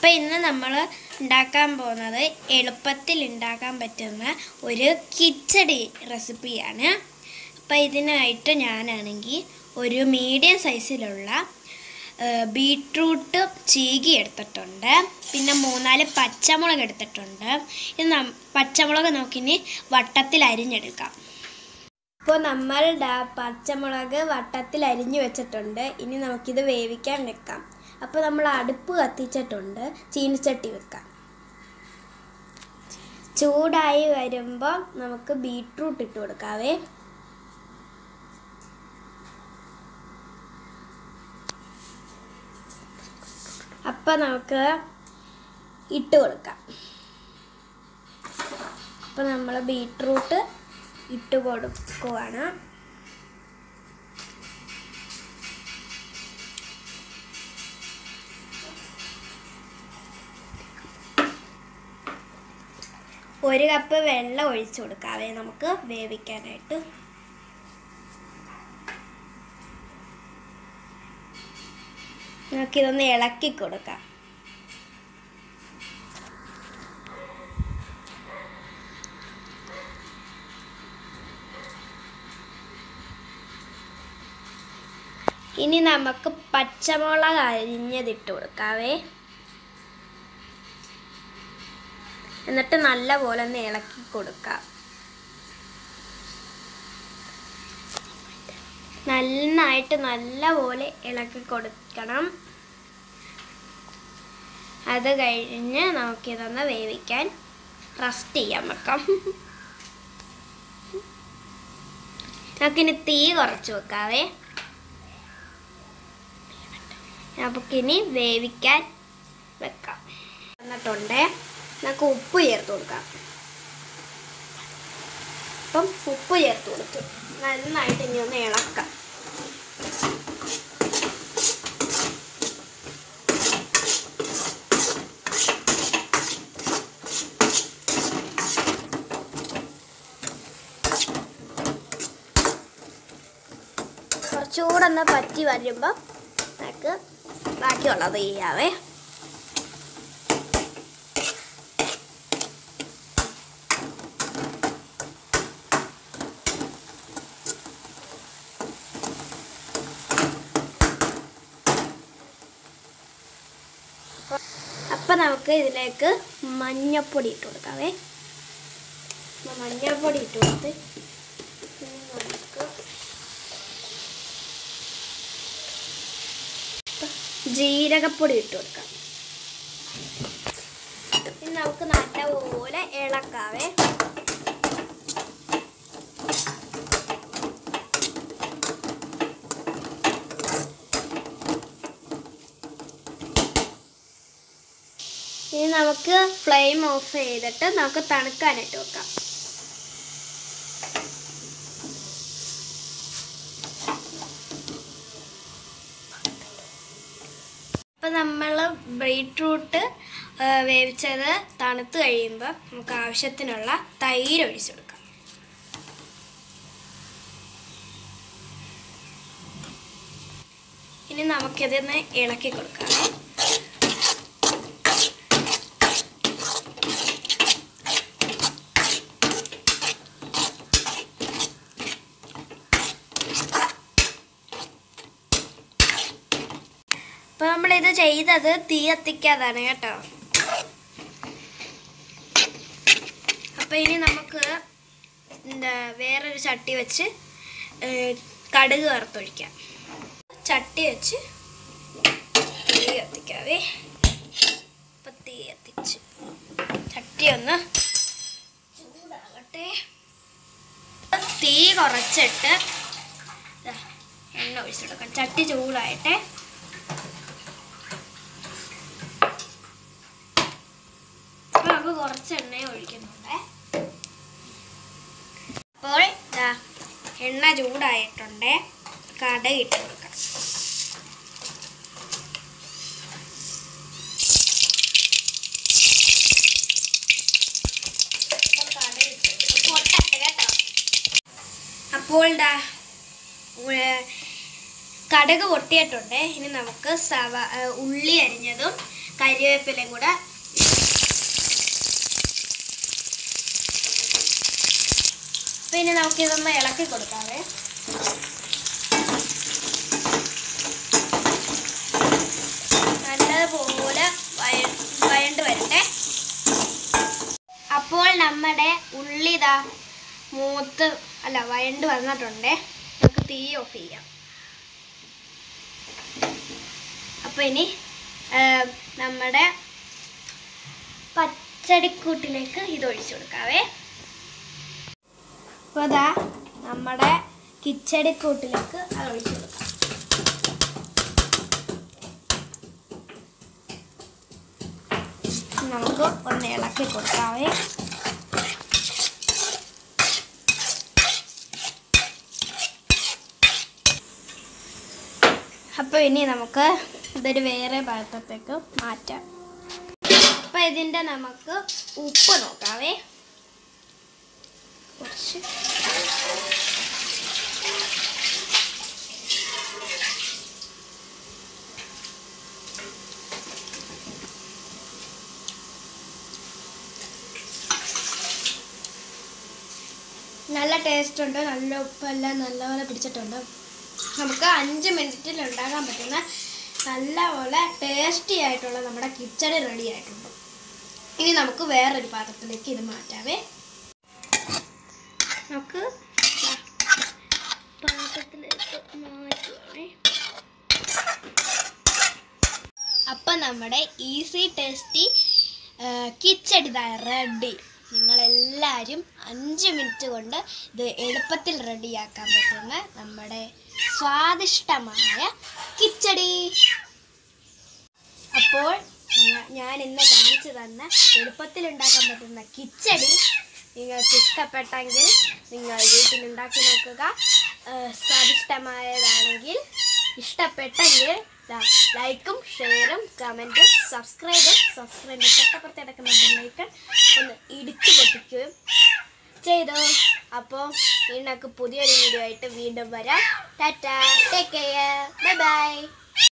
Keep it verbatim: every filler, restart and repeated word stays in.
അപ്പോൾ ഇന്ന് നമ്മൾ ഉണ്ടാക്കാൻ പോകുന്നത് എളുപ്പത്തിൽ ഉണ്ടാക്കാൻ പറ്റുന്ന ഒരു കിച്ചടി റെസിപ്പിയാണ്. അപ്പോൾ ഇതിനായിട്ട് ഞാനാണെങ്കിൽ ഒരു മീഡിയം സൈസിലുള്ള ബീട്രൂട്ട് ചീകി എടുത്തിട്ടുണ്ട്. പിന്നെ മൂന്നാല് പച്ചമുളക് എടുത്തിട്ടുണ്ട്. ഇത് പച്ചമുളക് നോക്കിനി വട്ടത്തിൽ അരിഞ്ഞെടുക്കാം. അപ്പോൾ നമ്മൾ പച്ചമുളക് വട്ടത്തിൽ അരിഞ്ഞു വെച്ചിട്ടുണ്ട്. ഇനി നമുക്കിത് വേവിക്കാൻ വെക്കാം. അപ്പോൾ നമ്മൾ അടുപ്പ് കത്തിച്ചിട്ടുണ്ട്. ചീനിച്ചട്ടി വെക്കാം. ചൂടായി വരുമ്പോൾ നമുക്ക് ബീട്രൂട്ട് ഇട്ട് കൊടുക്കാവേ. അപ്പം നമുക്ക് ഇട്ട് കൊടുക്കാം. അപ്പം നമ്മൾ ബീട്രൂട്ട് ഇട്ട് കൊടുക്കുവാണ്. ഒരു കപ്പ് വെള്ളം ഒഴിച്ചു കൊടുക്കാവേ നമുക്ക് വേവിക്കാനായിട്ട്. നമുക്കിതൊന്ന് ഇളക്കി കൊടുക്കാം. ഇനി നമുക്ക് പച്ചമുളക് അരിഞ്ഞതിട്ട് കൊടുക്കാവേ. എന്നിട്ട് നല്ലപോലെ ഒന്ന് ഇളക്കി കൊടുക്കാം. നന്നായിട്ട് നല്ലപോലെ ഇളക്കി കൊടുക്കണം. അത് കഴിഞ്ഞ് നമുക്കിതൊന്ന് വേവിക്കാൻ റസ്റ്റ് ചെയ്യാൻ വെക്കാം. നമുക്കിനി തീ കുറച്ച് വെക്കാവേ. നമുക്കിനി വേവിക്കാൻ വെക്കാം. എന്നിട്ടുണ്ട് നമുക്ക് ഉപ്പ് ചേർത്ത് കൊടുക്കാം. അപ്പം ഉപ്പ് ചേർത്ത് കൊടുത്തു. നന്നായിട്ട് ഇനി ഒന്ന് ഇളക്കാം. കുറച്ചുകൂടെ ഒന്ന് പറ്റി വരുമ്പോൾ നമുക്ക് ബാക്കിയുള്ളത് ചെയ്യാവേ. അപ്പം നമുക്ക് ഇതിലേക്ക് മഞ്ഞൾപ്പൊടി ഇട്ട് കൊടുക്കാവേ. മഞ്ഞൾപ്പൊടി ഇട്ട് കൊടുത്ത് നമുക്ക് ജീരകപ്പൊടി ഇട്ട് കൊടുക്കാം. ഇനി നമുക്ക് നല്ലപോലെ ഇളക്കാവേ. ഇനി നമുക്ക് ഫ്ലെയിം ഓഫ് ചെയ്തിട്ട് നമുക്ക് തണുക്കാനായിട്ട് വെക്കാം. അപ്പം നമ്മൾ ബീട്രൂട്ട് വേവിച്ചത് തണുത്ത് കഴിയുമ്പോൾ നമുക്ക് ആവശ്യത്തിനുള്ള തൈര് ഒഴിച്ചു കൊടുക്കാം. ഇനി നമുക്കിതൊന്ന് ഇളക്കി കൊടുക്കാം. അപ്പോൾ നമ്മളിത് ചെയ്തത് തീ കത്തിക്കാതാണ് കേട്ടോ. അപ്പോൾ ഇനി നമുക്ക് എന്താ വേറൊരു ചട്ടി വെച്ച് കടുക് വറുത്തൊഴിക്കാം. ചട്ടി വെച്ച് തീ കത്തിക്കാവേ. അപ്പം തീ കത്തിച്ച് ചട്ടി ഒന്ന് ചൂടാകട്ടെ. തീ കുറച്ചിട്ട് എണ്ണ ഒഴിച്ചെടുക്കാം. ചട്ടി ചൂടായിട്ടെ. നമുക്ക് കുറച്ച് എണ്ണ ഒഴിക്കുന്നുണ്ട്. അപ്പോൾ എണ്ണ ചൂടായിട്ടുണ്ട്. കടുക് ഇട്ട് കൊടുക്കാം. പൊട്ടട്ടെ കേട്ടോ. അപ്പോൾ കടുക് പൊട്ടിയിട്ടുണ്ട്. ഇനി നമുക്ക് സവ ഉള്ളി അരിഞ്ഞതും കരിവേപ്പിലയും കൂടെ പിന്നെ നമുക്കിതൊന്ന് ഇളക്കി കൊടുക്കാവേ. നല്ലതുപോലെ വയ വഴണ്ട് വരട്ടെ. അപ്പോൾ നമ്മുടെ ഉള്ളിതാ മൂത്ത് അല്ല വഴണ്ട് വന്നിട്ടുണ്ട്. നമുക്ക് തീ ഓഫ് ചെയ്യാം. അപ്പോൾ ഇനി നമ്മുടെ പച്ചടിക്കൂട്ടിലേക്ക് ഇത് ഒഴിച്ചു കൊടുക്കാവേ. അപ്പോൾ ഇതാ നമ്മുടെ കിച്ചടിക്കൂട്ടിലേക്ക് അത് ഒഴിച്ചു കൊടുക്കാം. നമുക്ക് ഒന്ന് ഇളക്കി കൊടുക്കാവേ. അപ്പോൾ ഇനി നമുക്ക് ഇതൊരു വേറെ പാത്രത്തേക്ക് മാറ്റാം. അപ്പോൾ ഇതിൻ്റെ നമുക്ക് ഉപ്പ് നോക്കാവേ. കുറച്ച് നല്ല ടേസ്റ്റ് ഉണ്ട്. നല്ല ഉപ്പെല്ലാം നല്ലപോലെ പിടിച്ചിട്ടുണ്ട്. നമുക്ക് അഞ്ച് മിനിറ്റിൽ ഉണ്ടാക്കാൻ പറ്റുന്ന നല്ലപോലെ ടേസ്റ്റി ആയിട്ടുള്ള നമ്മുടെ കിച്ചടി റെഡി ആയിട്ടുണ്ട്. ഇനി നമുക്ക് വേറൊരു പാത്രത്തിലേക്ക് ഇത് മാറ്റാവേ. നമുക്ക് പാത്രത്തിലേക്ക് മാറ്റുവാണേ. അപ്പം നമ്മുടെ ഈസി ടേസ്റ്റി കിച്ചടി റെഡി. നിങ്ങളെല്ലാവരും അഞ്ച് മിനിറ്റ് കൊണ്ട് ഇത് എളുപ്പത്തിൽ റെഡിയാക്കാൻ പറ്റുന്ന നമ്മുടെ സ്വാദിഷ്ടമായ കിച്ചടി. അപ്പോൾ ഞാൻ ഇന്ന് കാണിച്ചു തന്ന എളുപ്പത്തിൽ ഉണ്ടാക്കാൻ പറ്റുന്ന കിച്ചടി നിങ്ങൾക്ക് ഇഷ്ടപ്പെട്ടെങ്കിൽ നിങ്ങൾ വീട്ടിലുണ്ടാക്കി നോക്കുക. സ്വാദിഷ്ടമായതാണെങ്കിൽ ഇഷ്ടപ്പെട്ടെങ്കിൽ ലൈക്കും ഷെയറും കമൻറ്റും സബ്സ്ക്രൈബും സബ്സ്ക്രൈബ് തൊട്ടപ്പുറത്ത് കിടക്കുന്ന ബെല്ലൈക്കൺ ഒന്ന് ഇടിച്ചു പൊട്ടിക്കുകയും ചെയ്തു. അപ്പോൾ നിങ്ങൾക്ക് പുതിയൊരു വീഡിയോ ആയിട്ട് വീണ്ടും വരാം. ടാറ്റാ, ടേക്ക് കെയർ, ബൈ ബൈ.